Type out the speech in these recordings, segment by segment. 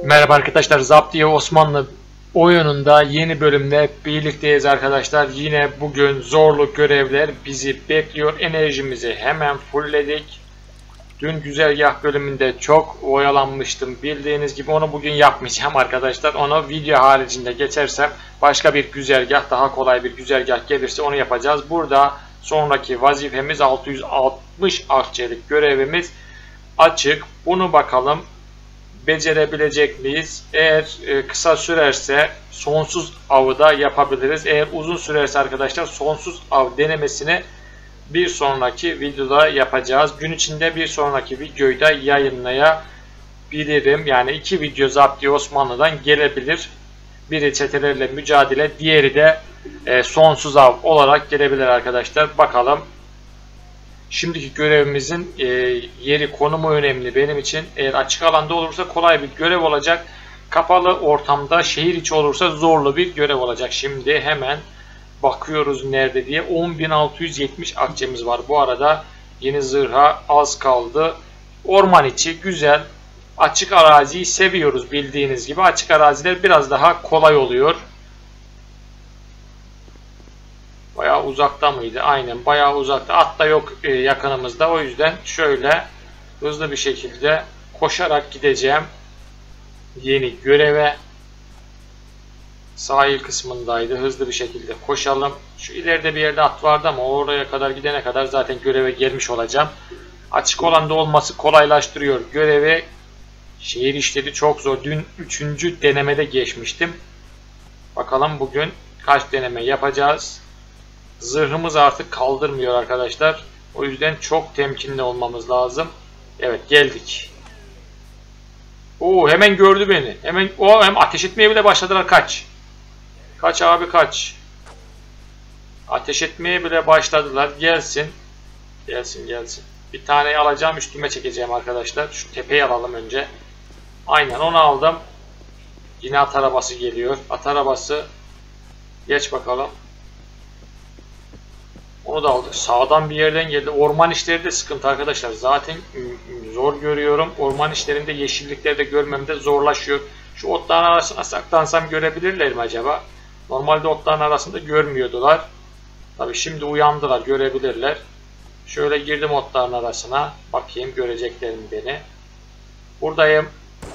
Merhaba arkadaşlar, Zaptiye Osmanlı oyununda yeni bölümde birlikteyiz arkadaşlar. Yine bugün zorlu görevler bizi bekliyor. Enerjimizi hemen fullledik. Dün güzergah bölümünde çok oyalanmıştım. Bildiğiniz gibi onu bugün yapmayacağım arkadaşlar. Onu video haricinde geçersem başka bir güzergah, daha kolay bir güzergah gelirse onu yapacağız. Burada sonraki vazifemiz 660 akçelik görevimiz açık. Bunu bakalım becerebilecek miyiz? Eğer kısa sürerse sonsuz avı da yapabiliriz. Eğer uzun sürerse arkadaşlar sonsuz av denemesini bir sonraki videoda yapacağız. Gün içinde bir sonraki videoyu da yayınlayabilirim. Yani iki video Zaptiye Osmanlı'dan gelebilir. Biri çetelerle mücadele, diğeri de sonsuz av olarak gelebilir arkadaşlar. Bakalım. Şimdiki görevimizin yeri, konumu önemli benim için. Eğer açık alanda olursa kolay bir görev olacak. Kapalı ortamda, şehir içi olursa zorlu bir görev olacak. Şimdi hemen bakıyoruz nerede diye. 10.670 akçemiz var. Bu arada yeni zırha az kaldı. Orman içi güzel. Açık araziyi seviyoruz bildiğiniz gibi. Açık araziler biraz daha kolay oluyor. Bayağı uzakta mıydı? Aynen bayağı uzakta. At da yok yakınımızda. O yüzden şöyle hızlı bir şekilde koşarak gideceğim. Yeni göreve. Sahil kısmındaydı. Hızlı bir şekilde koşalım. Şu ileride bir yerde at vardı ama oraya kadar gidene kadar zaten göreve gelmiş olacağım. Açık olanda olması kolaylaştırıyor görevi. Şehir işleri çok zor. Dün 3. denemede geçmiştim. Bakalım bugün kaç deneme yapacağız. Zırhımız artık kaldırmıyor arkadaşlar. O yüzden çok temkinli olmamız lazım. Evet geldik. Oo hemen gördü beni. Hem ateş etmeye bile başladılar. Kaç. Kaç abi kaç. Ateş etmeye bile başladılar. Gelsin. Gelsin. Bir tane alacağım, üstüme çekeceğim arkadaşlar. Şu tepeyi alalım önce. Aynen onu aldım. Yine at arabası geliyor. At arabası. Geç bakalım. Onu da aldık. Sağdan bir yerden geldi. Orman işleri de sıkıntı arkadaşlar. Zaten zor görüyorum. Orman işlerinde yeşillikleri de görmemde zorlaşıyor. Şu otların arasına saklansam görebilirler mi acaba? Normalde otların arasında görmüyordular. Tabi şimdi uyandılar. Görebilirler. Şöyle girdim otların arasına. Bakayım görecekler mi beni. Buradayım.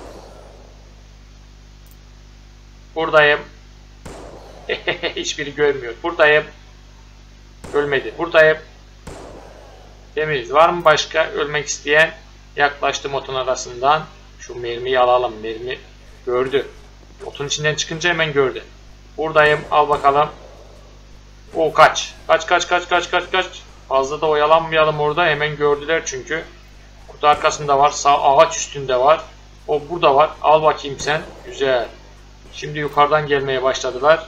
Hiçbiri görmüyor. Buradayım. Ölmedi. Buradayım. Temiz. Var mı başka ölmek isteyen? Yaklaştım otun arasından. Şu mermiyi alalım. Mermi gördü. Otun içinden çıkınca hemen gördü. Buradayım. Al bakalım. O kaç. Kaç. Fazla da oyalanmayalım orada. Hemen gördüler çünkü. Kutu arkasında var. Sağ ağaç üstünde var. O burada var. Al bakayım sen. Güzel. Şimdi yukarıdan gelmeye başladılar.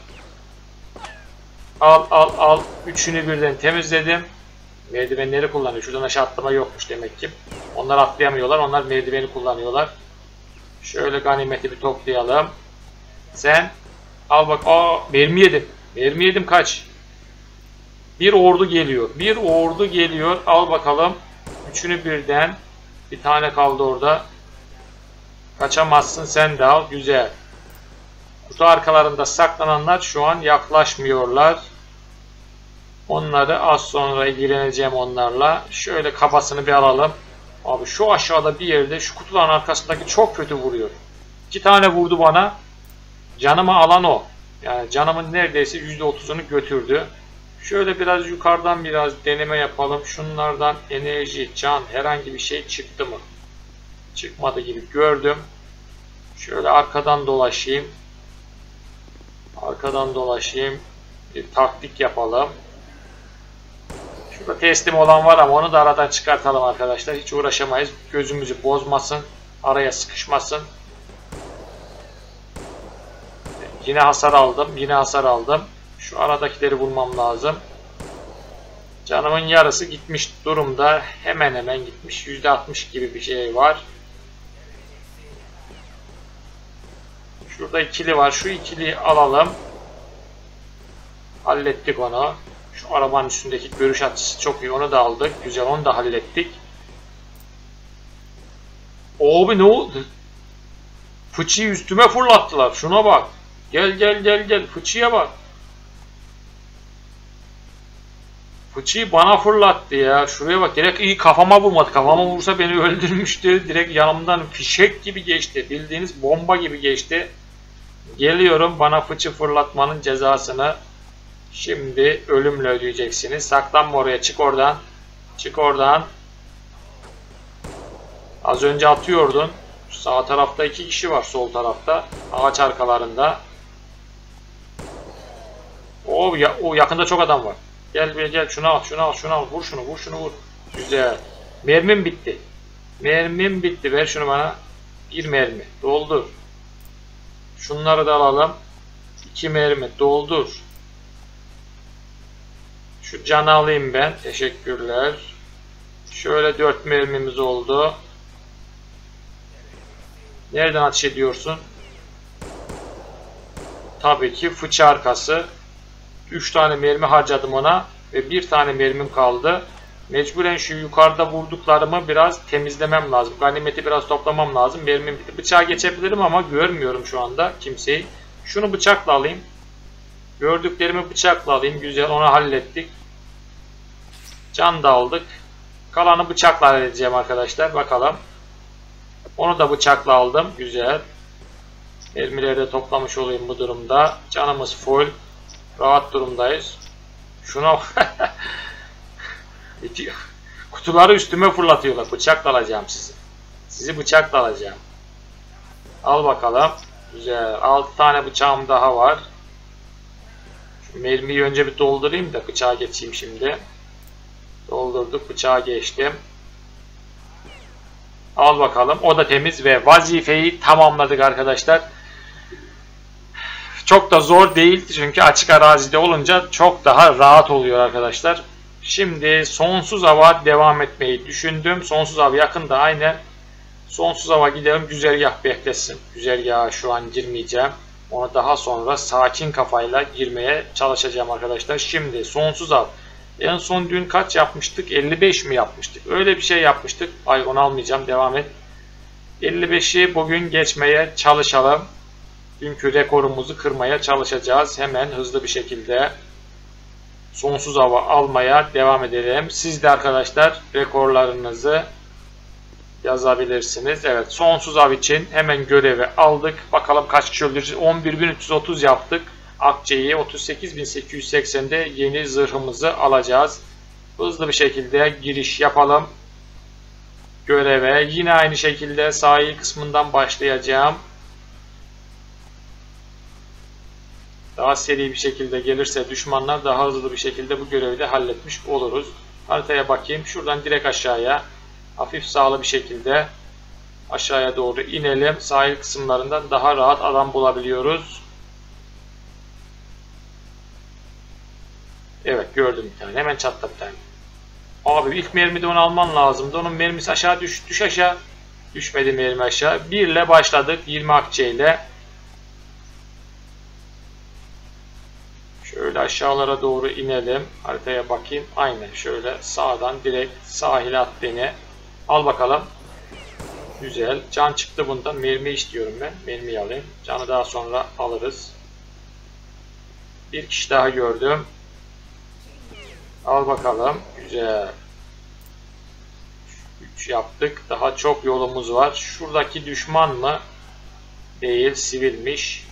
Al. Üçünü birden temizledim. Merdivenleri kullanıyor. Şuradan aşağı atlama yokmuş demek ki. Onlar atlayamıyorlar. Onlar merdiveni kullanıyorlar. Şöyle ganimeti bir toplayalım. Sen al bak. Mermi yedim. Kaç. Bir ordu geliyor. Al bakalım. Üçünü birden. Bir tane kaldı orada. Kaçamazsın. Sen de al. Güzel. Kutu arkalarında saklananlar şu an yaklaşmıyorlar. Onları az sonra ilgileneceğim onlarla. Şöyle kafasını bir alalım. Abi şu aşağıda bir yerde şu kutuların arkasındaki çok kötü vuruyor. 2 tane vurdu bana. Canımı alan o. Yani canımın neredeyse %30'unu götürdü. Şöyle biraz yukarıdan biraz deneme yapalım. Şunlardan enerji, can herhangi bir şey çıktı mı? Çıkmadı gibi gördüm. Şöyle arkadan dolaşayım. Bir taktik yapalım. Şurada teslim olan var ama onu da aradan çıkartalım arkadaşlar. Hiç uğraşamayız. Gözümüzü bozmasın. Araya sıkışmasın. Yine hasar aldım. Şu aradakileri bulmam lazım. Canımın yarısı gitmiş durumda. Hemen gitmiş. %60 gibi bir şey var. Şurada ikili var. Şu ikiliyi alalım. Hallettik onu. Şu arabanın üstündeki görüş açısı çok iyi. Onu da aldık. Güzel. Onu da hallettik. Abi ne oldu? Fıçıyı üstüme fırlattılar. Şuna bak. Gel gel gel gel. Fıçıya bak. Fıçıyı bana fırlattı ya. Şuraya bak. Direkt iyi kafama vurmadı. Kafama vursa beni öldürmüştü. Direkt yanımdan fişek gibi geçti. Bildiğiniz bomba gibi geçti. Geliyorum. Bana fıçı fırlatmanın cezasını şimdi ölümle ödeyeceksiniz. Saklanma oraya. Çık oradan. Çık oradan. Az önce atıyordun. Sağ tarafta 2 kişi var. Sol tarafta. Ağaç arkalarında. O yakında çok adam var. Gel gel şunu al şunu al şunu al. Vur şunu vur şunu vur. Güzel. Mermim bitti. Mermim bitti. Ver şunu bana. Bir mermi. Doldur. Şunları da alalım. 2 mermi. Doldur. Şu canı alayım ben. Teşekkürler. Şöyle 4 mermimiz oldu. Nereden ateş ediyorsun? Tabii ki fıçı arkası. 3 tane mermi harcadım ona. Ve 1 tane mermim kaldı. Mecburen şu yukarıda vurduklarımı biraz temizlemem lazım. Ganimeti biraz toplamam lazım. Mermim bitti. Bıçağa geçebilirim ama görmüyorum şu anda kimseyi. Şunu bıçakla alayım. Gördüklerimi bıçakla alayım. Güzel, onu hallettik. Can da aldık. Kalanı bıçakla halledeceğim arkadaşlar. Bakalım. Onu da bıçakla aldım. Güzel. Mermileri de toplamış olayım bu durumda. Canımız full. Rahat durumdayız. Şuna kutuları üstüme fırlatıyorlar. Bıçakla alacağım sizi. Sizi bıçakla alacağım. Al bakalım. Güzel. 6 tane bıçağım daha var. Şu mermiyi önce bir doldurayım da bıçağa geçeyim şimdi. Doldurduk. Bıçağa geçtim. Al bakalım. O da temiz ve vazifeyi tamamladık arkadaşlar. Çok da zor değil çünkü açık arazide olunca çok daha rahat oluyor arkadaşlar. Şimdi sonsuz ava devam etmeyi düşündüm. Sonsuz av yakında aynen. Sonsuz ava gidelim, güzergah beklesin. Güzergaha şu an girmeyeceğim. Ona daha sonra sakin kafayla girmeye çalışacağım arkadaşlar. Şimdi sonsuz av. En son dün kaç yapmıştık? 55 mi yapmıştık? Öyle bir şey yapmıştık. Ay onu almayacağım. Devam et. 55'i bugün geçmeye çalışalım. Dünkü rekorumuzu kırmaya çalışacağız. Hemen hızlı bir şekilde sonsuz hava almaya devam edelim. Siz de arkadaşlar rekorlarınızı yazabilirsiniz. Evet, sonsuz av için hemen görevi aldık. Bakalım kaç kişi öldüreceğiz. 11.330 yaptık. Akçe'yi 38.880'de yeni zırhımızı alacağız. Hızlı bir şekilde giriş yapalım. Göreve yine aynı şekilde sahil kısmından başlayacağım. Daha seri bir şekilde gelirse düşmanlar daha hızlı bir şekilde bu görevi de halletmiş oluruz. Haritaya bakayım. Şuradan direkt aşağıya hafif sağlı bir şekilde aşağıya doğru inelim. Sahil kısımlarından daha rahat adam bulabiliyoruz. Evet, gördüm bir tane. Hemen çatla bir tane. Abi ilk mermide onu alman lazımdı. Onun mermisi aşağı düş aşağı. Düşmedi mermi aşağı. 1 ile başladık. 20 akçe ile. Şöyle aşağılara doğru inelim. Haritaya bakayım. Aynen şöyle sağdan direkt sahile at beni. Al bakalım. Güzel. Can çıktı bundan. Mermi istiyorum ben. Mermiyi alayım. Canı daha sonra alırız. Bir kişi daha gördüm. Al bakalım. Güzel. 3 yaptık. Daha çok yolumuz var. Şuradaki düşman mı? Değil. Sivilmiş.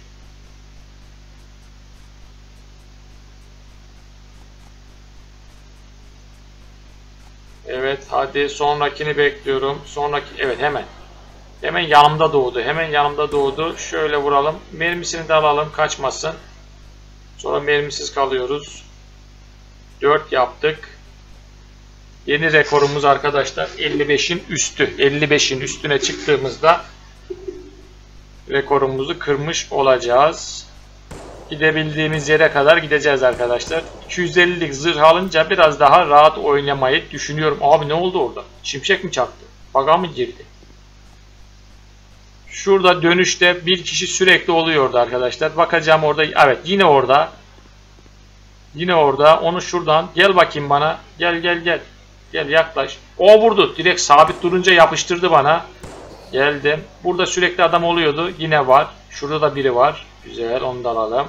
Evet, hadi sonrakini bekliyorum. Sonraki, evet hemen. Hemen yanımda doğdu. Hemen yanımda doğdu. Şöyle vuralım. Mermisini de alalım. Kaçmasın. Sonra mermisiz kalıyoruz. 4 yaptık. Yeni rekorumuz arkadaşlar 55'in üstü. 55'in üstüne çıktığımızda rekorumuzu kırmış olacağız. Gidebildiğimiz yere kadar gideceğiz arkadaşlar. 250'lik zırh alınca biraz daha rahat oynamayı düşünüyorum. Abi ne oldu orada? Şimşek mi çaktı? Baga mı girdi? Şurada dönüşte bir kişi sürekli oluyordu arkadaşlar. Bakacağım orada. Evet, yine orada. Yine orada. Onu şuradan. Gel bakayım bana. Gel gel gel. Gel yaklaş. O vurdu. Direkt sabit durunca yapıştırdı bana. Geldim. Burada sürekli adam oluyordu. Yine var. Şurada da biri var. Güzel. Onu da alalım.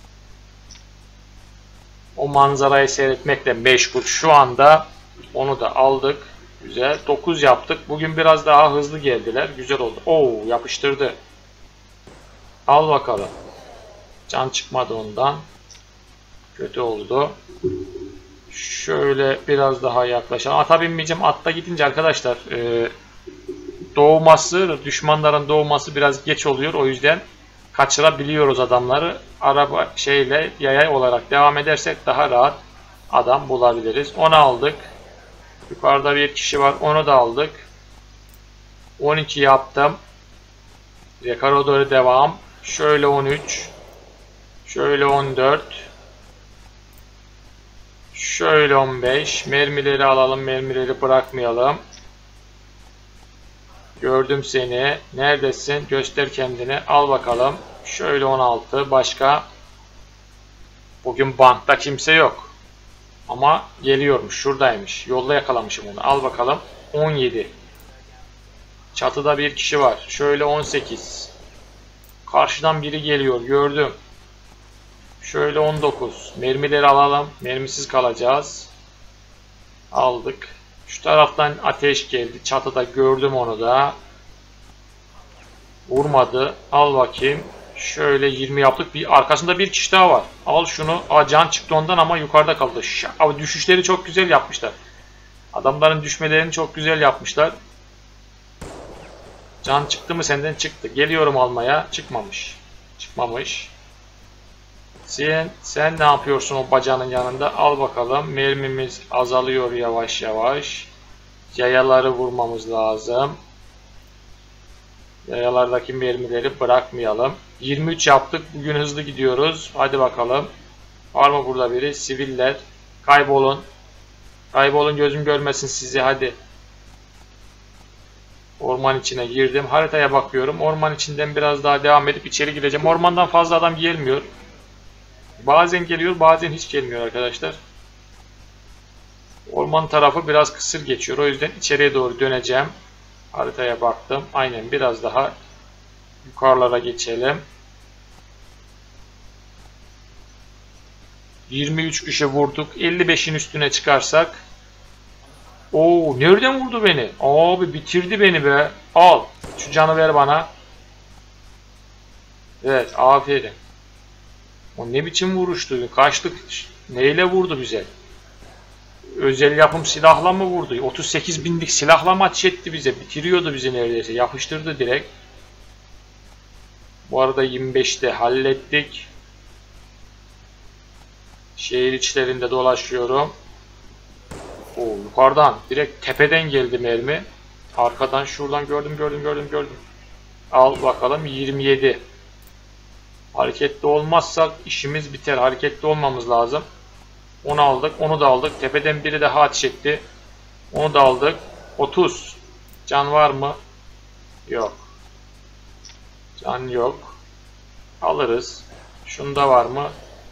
O manzarayı seyretmekle meşgul şu anda. Onu da aldık. Güzel. 9 yaptık. Bugün biraz daha hızlı geldiler. Güzel oldu. Oo, yapıştırdı. Al bakalım. Can çıkmadı ondan. Kötü oldu. Şöyle biraz daha yaklaşalım. Ata binmeyeceğim. Atta gidince arkadaşlar doğması, düşmanların doğması biraz geç oluyor. O yüzden kaçırabiliyoruz adamları. Araba şeyle yaya olarak devam edersek daha rahat adam bulabiliriz. Onu aldık. Yukarıda bir kişi var. Onu da aldık. 12 yaptım. Rekara doğru devam. Şöyle 13. Şöyle 14. Şöyle 15. Mermileri alalım. Mermileri bırakmayalım. Gördüm seni. Neredesin? Göster kendini. Al bakalım. Şöyle 16. Başka. Bugün bankta kimse yok. Ama geliyormuş. Şuradaymış. Yolda yakalamışım onu. Al bakalım. 17. Çatıda bir kişi var. Şöyle 18. Karşıdan biri geliyor. Gördüm. Şöyle 19. Mermileri alalım. Mermisiz kalacağız. Aldık. Şu taraftan ateş geldi. Çatıda gördüm onu da. Vurmadı. Al bakayım. Şöyle 20 yaptık. Bir arkasında bir kişi daha var. Al şunu. Aa, can çıktı ondan ama yukarıda kaldı. Abi düşüşleri çok güzel yapmışlar. Adamların düşmelerini çok güzel yapmışlar. Can çıktı mı senden? Çıktı. Geliyorum almaya. Çıkmamış. Çıkmamış. Sen ne yapıyorsun o bacağının yanında? Al bakalım. Mermimiz azalıyor yavaş yavaş. Yayaları vurmamız lazım. Yayalardaki mermileri bırakmayalım. 23 yaptık. Bugün hızlı gidiyoruz. Hadi bakalım. Var mı burada biri? Siviller. Kaybolun. Kaybolun, gözüm görmesin sizi. Hadi. Orman içine girdim. Haritaya bakıyorum. Orman içinden biraz daha devam edip içeri gireceğim. Ormandan fazla adam gelmiyor. Bazen geliyor, bazen hiç gelmiyor arkadaşlar. Orman tarafı biraz kısır geçiyor. O yüzden içeriye doğru döneceğim. Haritaya baktım. Aynen, biraz daha yukarılara geçelim. 23 kişi vurduk. 55'in üstüne çıkarsak. Oo, nereden vurdu beni? Abi bitirdi beni be. Al. Şu canı ver bana. Evet, aferin. O ne biçim vuruştu? Kaçtık. Neyle vurdu bize? Özel yapım silahla mı vurdu? 38 binlik silahla mı ateş etti bize? Bitiriyordu bizi neredeyse. Yapıştırdı direkt. Bu arada 25'te hallettik. Şehir içlerinde dolaşıyorum. O yukarıdan direkt tepeden geldi mermi. Arkadan şuradan gördüm. Al bakalım 27. Hareketli olmazsak işimiz biter. Hareketli olmamız lazım. Onu aldık. Onu da aldık. Tepeden biri daha ateş etti. Onu da aldık. 30. Can var mı? Yok. Can yok. Alırız. Şunda var mı?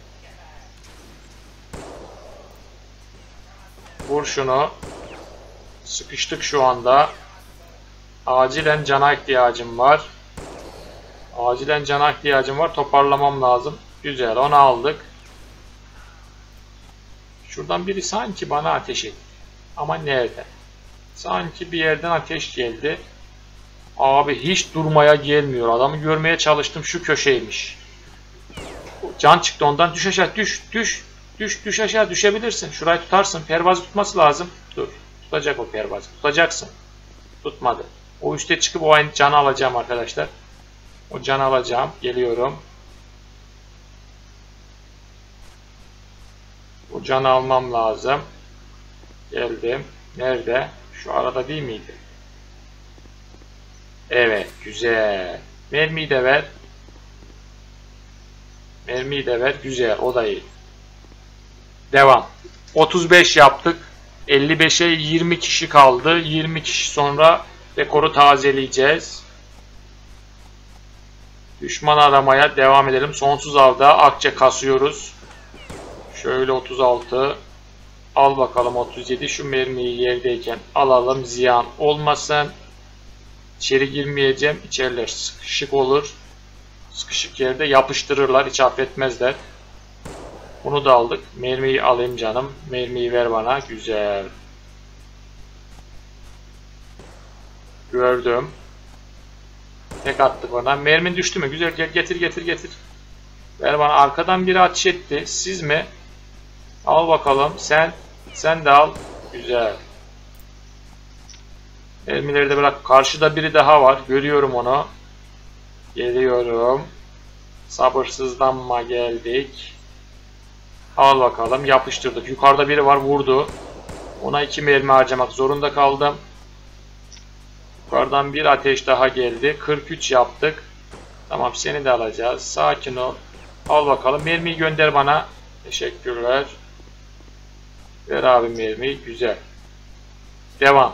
Vur şunu. Sıkıştık şu anda. Acilen cana ihtiyacım var. Acilen cana ihtiyacım var. Toparlamam lazım. Güzel. Onu aldık. Şuradan biri sanki bana ateş etti. Ama nerede? Sanki bir yerden ateş geldi. Abi hiç durmaya gelmiyor. Adamı görmeye çalıştım. Şu köşeymiş. Can çıktı ondan. Düş aşağı. Düş aşağı. Düşebilirsin. Şurayı tutarsın. Pervazı tutması lazım. Dur. Tutacak o pervazı. Tutacaksın. Tutmadı. O üste çıkıp o aynı canı alacağım arkadaşlar. O canı alacağım. Geliyorum. O canı almam lazım. Geldim. Nerede? Şu arada değil miydi? Evet. Güzel. Mermiyi de ver. Mermiyi de ver. Güzel. O da iyi. Devam. 35 yaptık. 55'e 20 kişi kaldı. 20 kişi sonra rekoru tazeleyeceğiz. Düşman aramaya devam edelim. Sonsuz avda akçe kasıyoruz. Şöyle 36. Al bakalım 37. Şu mermiyi yerdeyken alalım. Ziyan olmasın. İçeri girmeyeceğim. İçeriler sıkışık olur. Sıkışık yerde yapıştırırlar. Hiç affetmezler. Bunu da aldık. Mermiyi alayım canım. Mermiyi ver bana. Güzel. Gördüm. Tek attı bana. Mermin düştü mü? Güzel. Gel, getir. Ver bana. Arkadan biri ateş etti. Siz mi? Al bakalım. Sen de al. Güzel. Mermileri de bırak. Karşıda biri daha var. Görüyorum onu. Geliyorum. Sabırsızlanma, geldik. Al bakalım. Yapıştırdık. Yukarıda biri var. Vurdu. Ona 2 mermi harcamak zorunda kaldım. Yukarıdan bir ateş daha geldi. 43 yaptık. Tamam, seni de alacağız. Sakin ol. Al bakalım. Mermiyi gönder bana. Teşekkürler. Ver abi mermiyi. Güzel. Devam.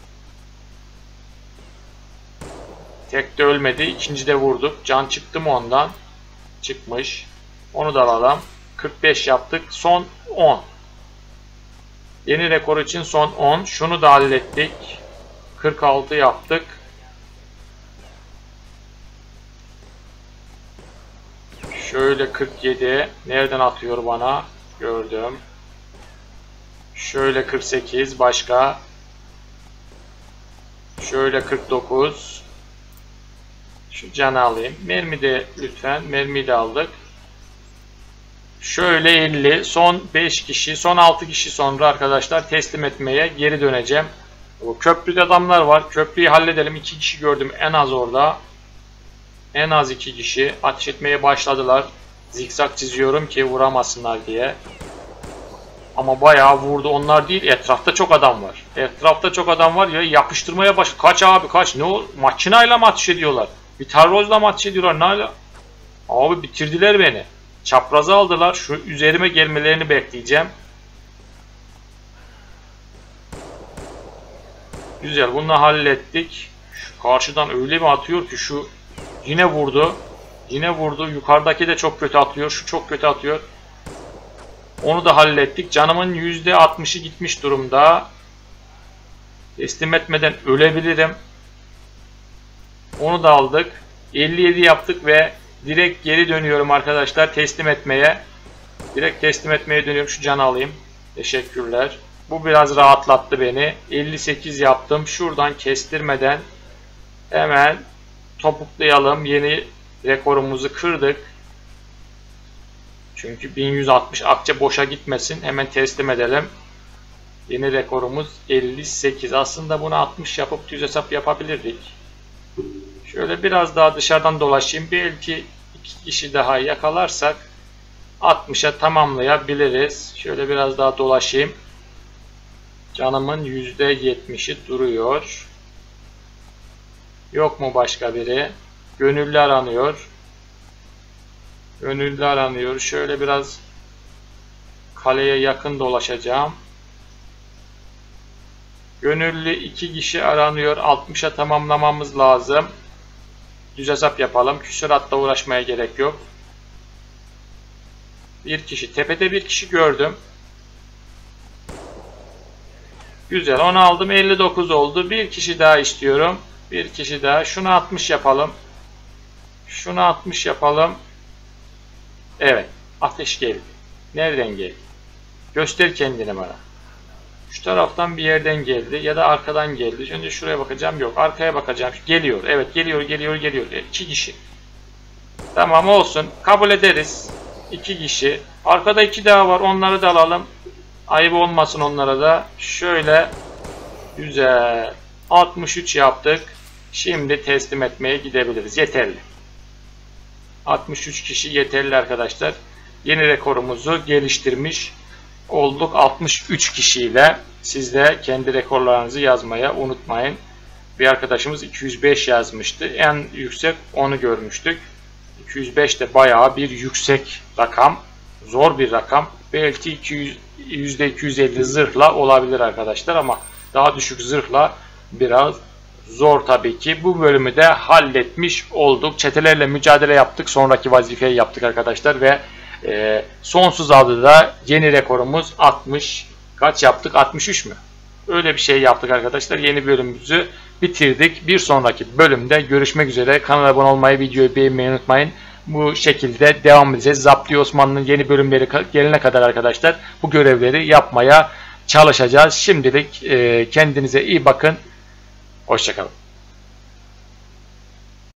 Tek de ölmedi. İkinci de vurduk. Can çıktı mı ondan? Çıkmış. Onu da alalım. 45 yaptık. Son 10. Yeni rekor için son 10. Şunu da hallettik. 46 yaptık. Şöyle 47. Nereden atıyor bana? Gördüm. Şöyle 48. Başka. Şöyle 49. Şu canı alayım. Mermi de lütfen. Mermiyi de aldık. Şöyle 50. Son 5 kişi. Son 6 kişi sonra arkadaşlar teslim etmeye geri döneceğim. O köprüde adamlar var. Köprüyü halledelim. 2 kişi gördüm en az orada. En az 2 kişi. Ateş etmeye başladılar. Zikzak çiziyorum ki vuramasınlar diye. Ama bayağı vurdu. Onlar değil. Etrafta çok adam var. Etrafta çok adam var ya, yapıştırmaya baş. Kaç abi kaç. Ne o? Makinayla mı ateş ediyorlar? Bir tarozla mı ateş ediyorlar? Ne hala? Abi bitirdiler beni. Çaprazı aldılar. Şu üzerime gelmelerini bekleyeceğim. Güzel. Bunu hallettik. Şu karşıdan öyle bir atıyor ki şu yine vurdu. Yine vurdu. Yukarıdaki de çok kötü atıyor. Şu çok kötü atıyor. Onu da hallettik. Canımın %60'ı gitmiş durumda. Teslim etmeden ölebilirim. Onu da aldık. 57 yaptık ve direkt geri dönüyorum arkadaşlar teslim etmeye. Direkt teslim etmeye dönüyorum. Şu canı alayım. Teşekkürler. Bu biraz rahatlattı beni. 58 yaptım. Şuradan kestirmeden hemen topuklayalım. Yeni rekorumuzu kırdık. Çünkü 1160 akçe boşa gitmesin. Hemen teslim edelim. Yeni rekorumuz 58. Aslında bunu 60 yapıp düz hesap yapabilirdik. Şöyle biraz daha dışarıdan dolaşayım. Belki 2 kişi daha yakalarsak 60'a tamamlayabiliriz. Şöyle biraz daha dolaşayım. Canımın %70'i duruyor. Yok mu başka biri? Gönüllü aranıyor. Gönüllü aranıyor. Şöyle biraz kaleye yakın dolaşacağım. Gönüllü 2 kişi aranıyor. 60'a tamamlamamız lazım. Düz hesap yapalım. Küsuratla uğraşmaya gerek yok. Bir kişi. Tepede bir kişi gördüm. Güzel. Onu aldım. 59 oldu. Bir kişi daha istiyorum. Bir kişi daha. Şunu 60 yapalım. Şunu 60 yapalım. Evet. Ateş geldi. Nereden geldi? Göster kendini bana. Şu taraftan bir yerden geldi ya da arkadan geldi. Önce şuraya bakacağım. Yok. Arkaya bakacağım. Geliyor. Evet. Geliyor. 2 kişi. Tamam olsun. Kabul ederiz. 2 kişi. Arkada 2 daha var. Onları da alalım. Ayıp olmasın onlara da. Şöyle. Güzel. 63 yaptık. Şimdi teslim etmeye gidebiliriz. Yeterli. 63 kişi yeterli arkadaşlar. Yeni rekorumuzu geliştirmiş olduk 63 kişiyle. Siz de kendi rekorlarınızı yazmaya unutmayın. Bir arkadaşımız 205 yazmıştı. En yüksek onu görmüştük. 205 de bayağı bir yüksek rakam. Zor bir rakam. Belki %250 zırhla olabilir arkadaşlar ama daha düşük zırhla biraz zor tabii ki. Bu bölümü de halletmiş olduk. Çetelerle mücadele yaptık. Sonraki vazifeyi yaptık arkadaşlar ve sonsuz adada yeni rekorumuz 60. Kaç yaptık? 63 mü? Öyle bir şey yaptık arkadaşlar. Yeni bölümümüzü bitirdik. Bir sonraki bölümde görüşmek üzere. Kanala abone olmayı, videoyu beğenmeyi unutmayın. Bu şekilde devam edeceğiz. Zaptiye Osmanlı'nın yeni bölümleri gelene kadar arkadaşlar bu görevleri yapmaya çalışacağız. Şimdilik kendinize iyi bakın. Hoşça kalın.